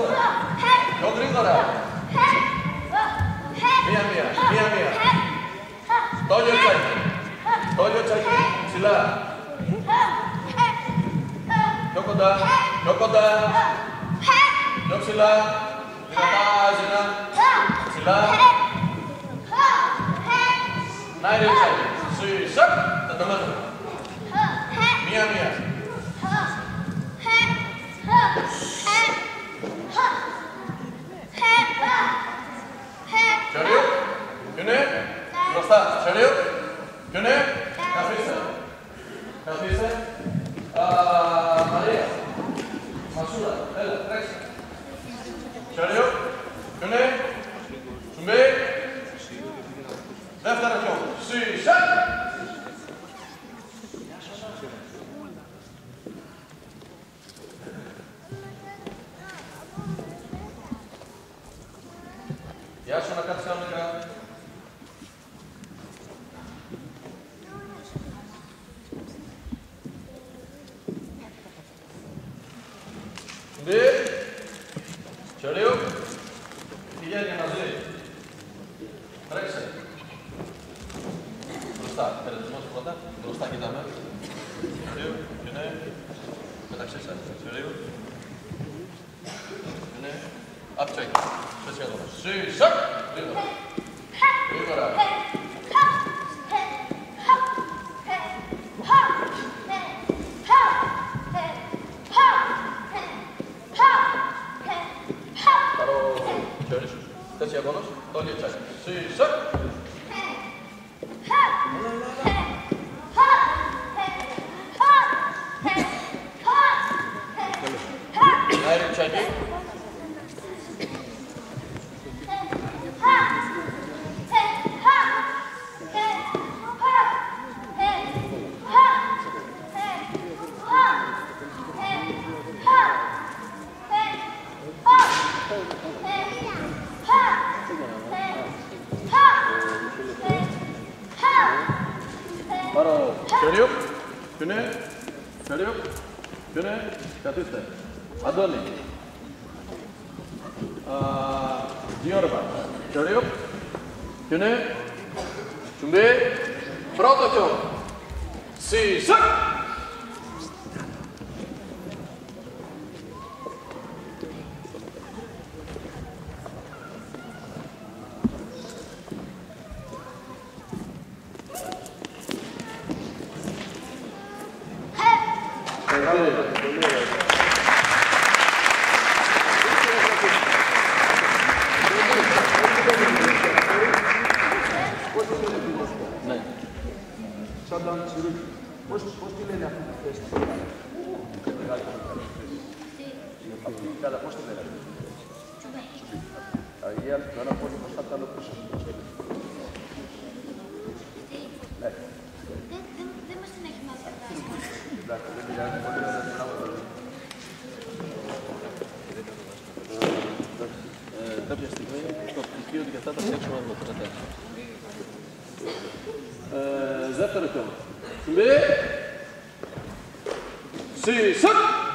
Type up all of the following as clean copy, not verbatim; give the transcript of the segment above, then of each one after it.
Πιο γρήγορα. Μία-μία. Στόλιο τσάκι. Ψηλά. Πιο κοντά. Πιο ψηλά. Ζηνά. Ψηλά. Να είναι τσάκι. Σουισακ. Θα το μέτω. Μία-μία. Chariot, Yune, μπροστά, Chariot, Yune, καθίστε, Μαρία, Μασούρα, έλα, τρέξε. Chariot, Yune, Τσουμπέ, δεύτερο πιόν, Σισακ. Γεια σου, να κάτσεις κανονικά. Μπει. Τσορίου. Πηγαίνει μαζί. Τρέξε. Μπροστά. Περαιτισμός πρώτα. Μπροστά κοιτάμε. Τσορίου. Είναι. Μεταξύ σας. Τσορίου. Είναι. Απτσέκι. Σε σχεδόν. Σισακ. Γρήγορα. Πάρω χέρι σου. Θέση αγώνος. Τόλιο τσάκι. Σισακ. Αέρι τσάκι. Πάρω χέρι, ποιο καθίστε. Αντώνη. Γιώργα. Χέρι, ποιο τσουμπί, πρώτο πιόν. Σισακ. Πώς τη λένε αυτή τη θέση? Καλά, πώς τη λένε? Αγία, το ένα πόδι μπροστά, το άλλο πίσω. Δεν μας την έχει μάθει αυτά. Εντάξει, δεν πειράζει, πολύ ωραία την άβολα. Κάποια στιγμή στο πτυχίο και αυτά τα φτιάξουμε από το τέλος. Δεύτερο πιόν. Τσουμπί. Σισακ.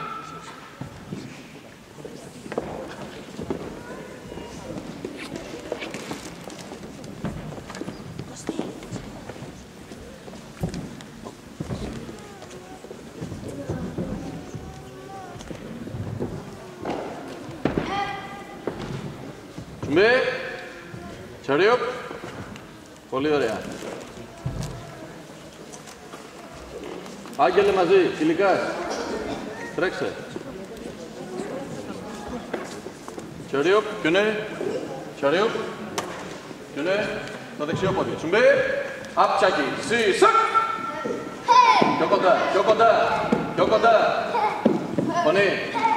Τσουμπί. Τσαριόπ. Πολύ ωραία. Άγγελε μαζί, φιλικά. Τρέξε. Τσαριόπ, ποιο είναι? Τσαριόπ. Ποιο είναι? Το δεξιό πόδι. Τσουμπί. Απτσάκι. Σισακ. Πιο κοντά, πιο κοντά, πιο κοντά. Φωνή.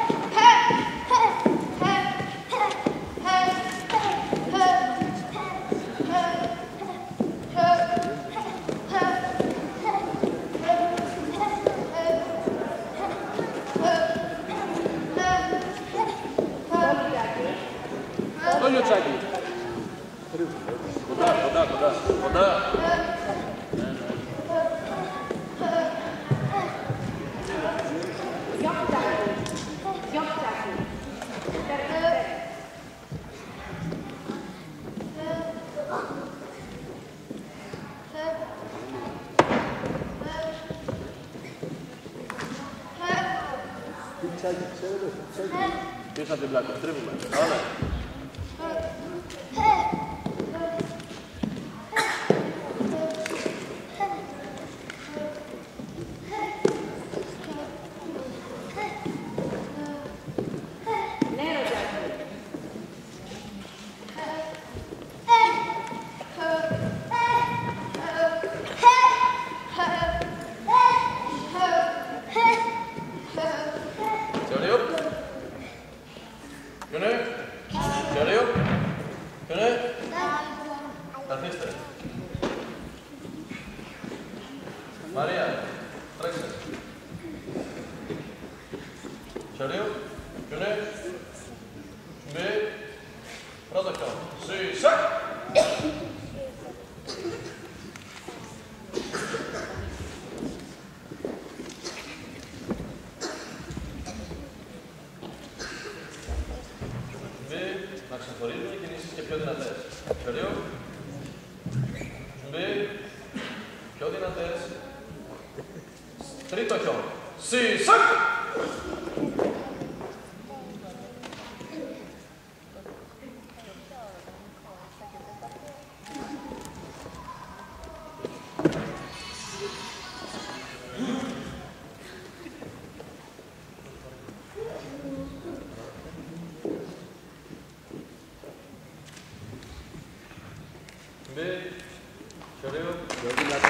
Τόλιο τσάκι. Κοντά, κοντά, κοντά, κοντά. Γιώχτακι. τσάκι, ξέρετε, τσάκι. Πίσω από την πλάτη, τρίβουμε. Ωραία. Maria, τρέξτε. Σερίο, γιονέ, με, πρώτο χιόν. Σίσα! Να ξεχωρίζουν οι κινήσεις και πιο δυνατές. Σερίο, πιο δυνατές. Τρίτο χιόν. Σίσακ! Σερίο, πιο δυνατά.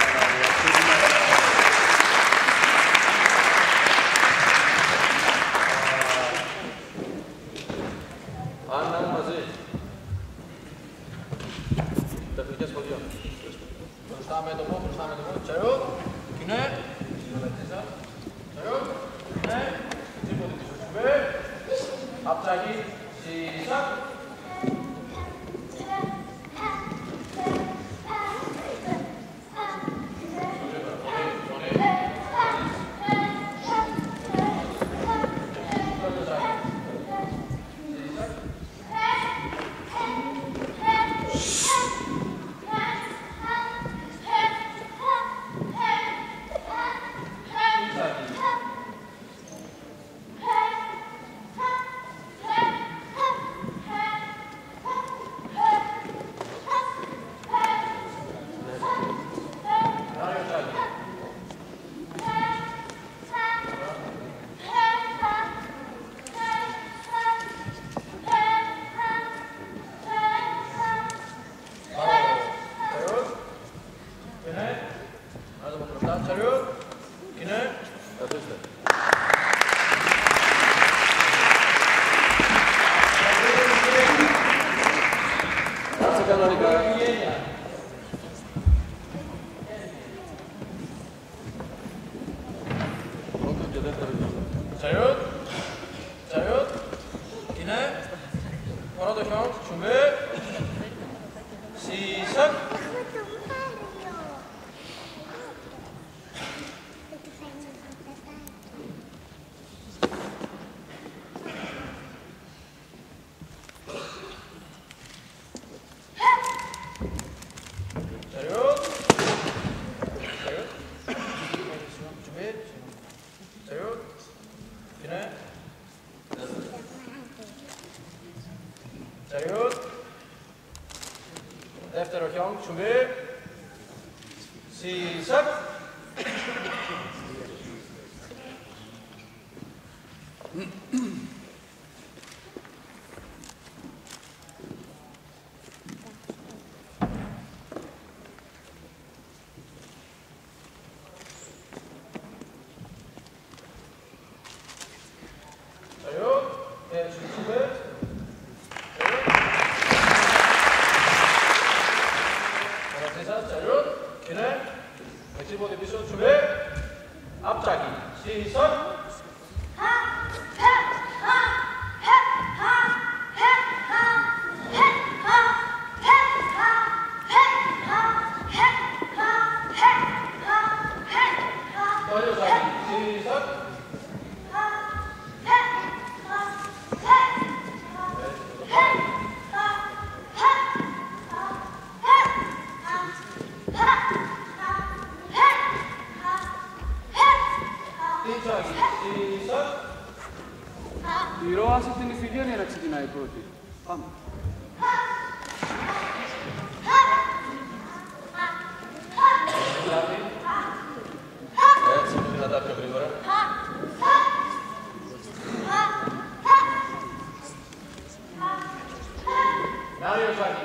Άννα, μαζί. Τεχνικές σχολείο. Μπροστά μέτωπο. Τσερού, κοινέ. Τσερού, κοινέ. Τίποτε πίσω σουβέ. Απτραγή, σίσακ. Τσαριούτ, κοινέ, πρώτο χιόν, σουμπέ, σίσακ. Τσαριούτ, σουμπέ, τσαριούτ, κοινέ. Τσαριούτ, δεύτερο χιόν, σουμπί, σίσακ. Τσαριούτ, σουμπί. Τσαριούτ, κοινέ, δεξί πόδι πίσω, τσουμπέ, απτσάκι, σίσακ. Η Ρώαση την Ιφηγένεια να ξεκινάει πρώτη. Πάμε. Έτσι, δυνατά πιο γρήγορα. Να ο Ιωσάκη.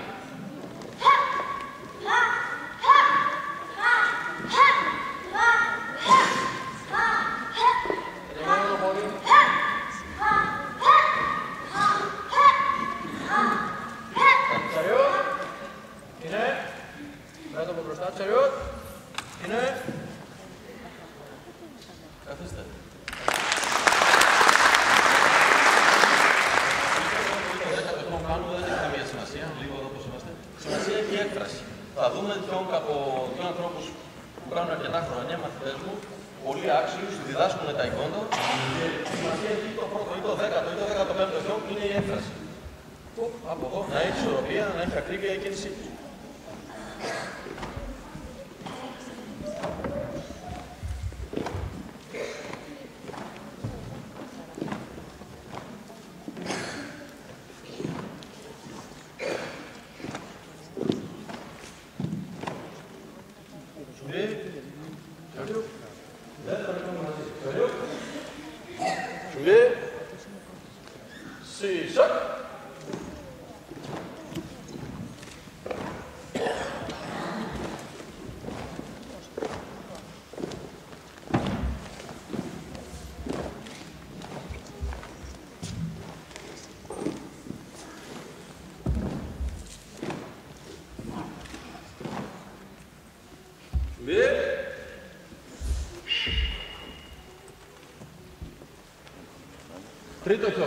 Καθίστε. Το κάνουμε δεν έχει καμία σημασία. Λίγο εδώ πώς είμαστε. Σημασία έχει η έκφραση. Θα δούμε δύο ανθρώπους που κάνουν αρκετά χρόνια, μαθητές μου, πολύ άξιους, διδάσκουν τα εικόνα και σημασία έχει το πρώτο ή το 10ο ή το 15ο χιόν που είναι η έκφραση. Από εδώ να έχει ισορροπία, να έχει ακρίβεια η κίνησή του. Τρίτο χιόν.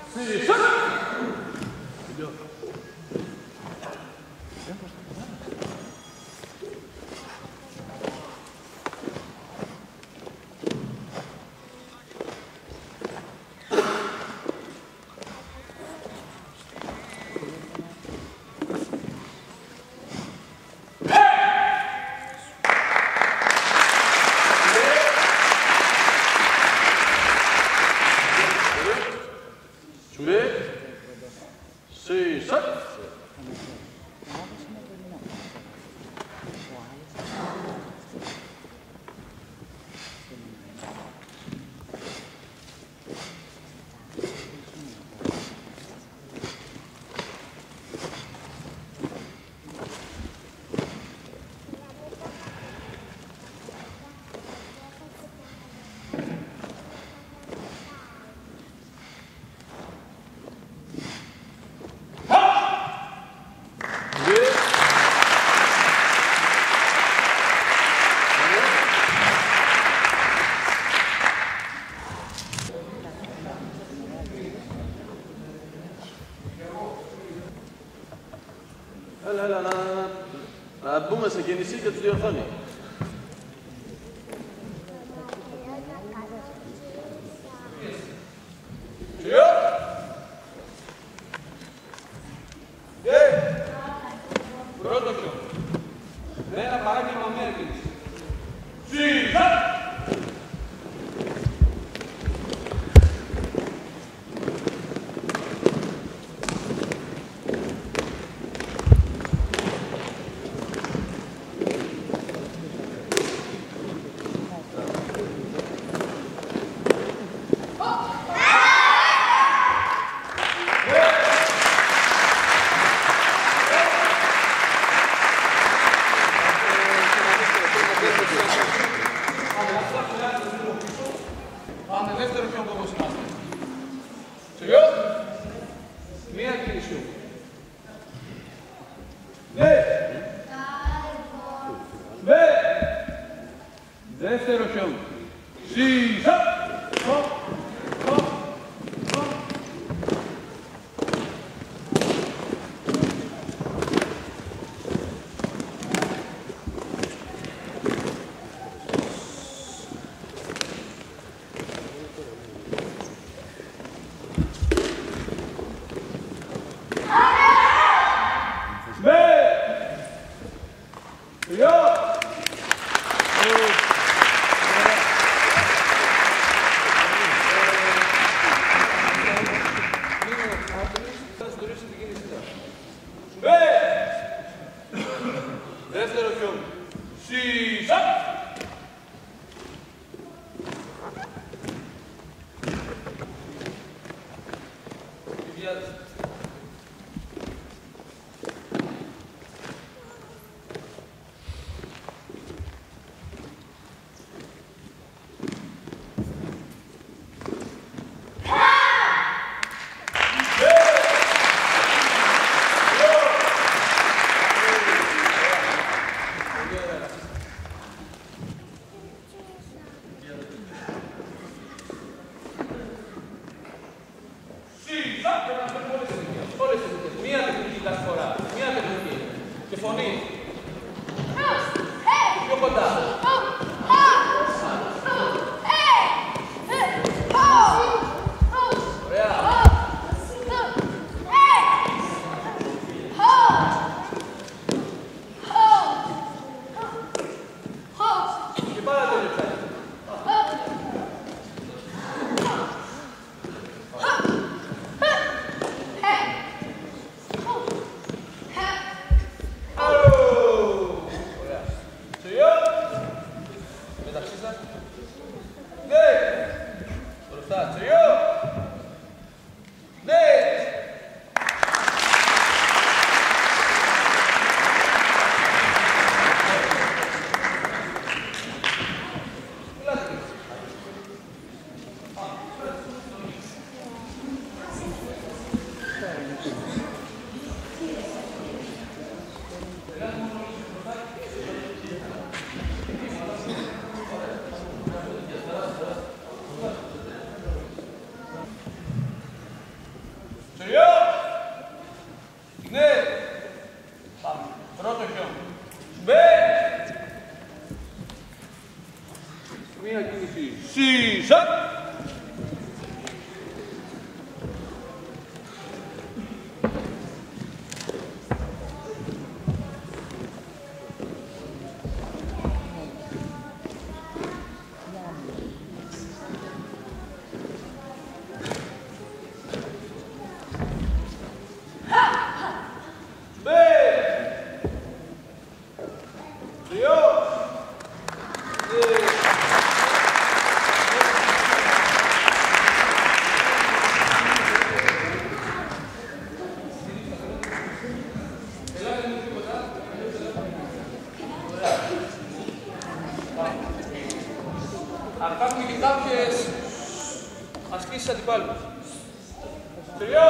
Έλα, να μπούμε σε κίνηση και τους διορθώνει. Πρώτο χιόν. Με ένα παράγγελμα μία κίνηση. Αν κάνουμε και κάποιες ασκήσεις αντιπάλους. Τελειώ!